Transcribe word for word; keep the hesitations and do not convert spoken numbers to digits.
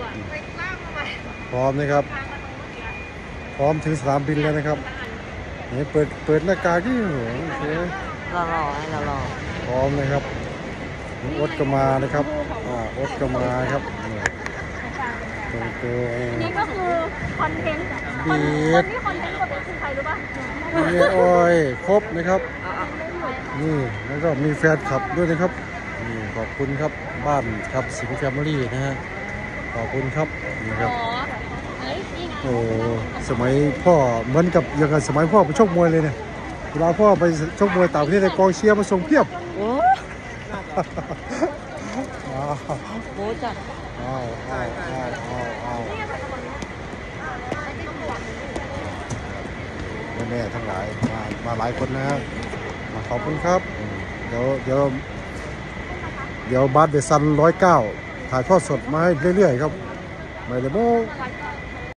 พร้อมนะครับพร้อมถึงสนามบินแล้วนะครับนี่เปิดเปิดหน้ากากที่หัวโอเครอรอให้เรารอพร้อมนะครับอดก็มานะครับอ่าอดก็มาครับตรงตัวนี่ก็คือคอนเทนต์คบีนดที่คอนเทนต์กับเด็กคือใครรู้ป่ะมีออยครบนะครับนี่แล้วก็มีแฟนคลับด้วยนะครับนี่ขอบคุณครับบ้านครับสิงห์แฟมิลี่นะฮะขอบคุณครับนี่ครับอ๋อเฮ้ยจริงโอ้สมัยพ่อเหมือนกับอย่างกับสมัยพ่อไปชกมวยเลยเนี่ยเวลาพ่อไปชกมวยต่างประเทศในกองเชียร์มาส่งเพียบโอ้อ้าวโหจัดอ้าวอ้าวอ้าวอ้าวอ้าวแม่ๆทั้งหลายมามาหลายคนนะฮะมาขอบคุณครับเดี๋ยวเดี๋ยวเดี๋ยวบาสเดซันร้อยเก้าถ่ายทอดสดมาให้เรื่อยๆครับไม่ได้โม้